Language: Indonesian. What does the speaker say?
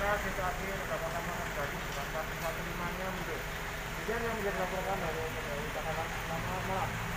sementara situasi rekaman gaji sebesar 1,5 nya untuk. Kemudian yang menjadi laporan dari Jakarta Malam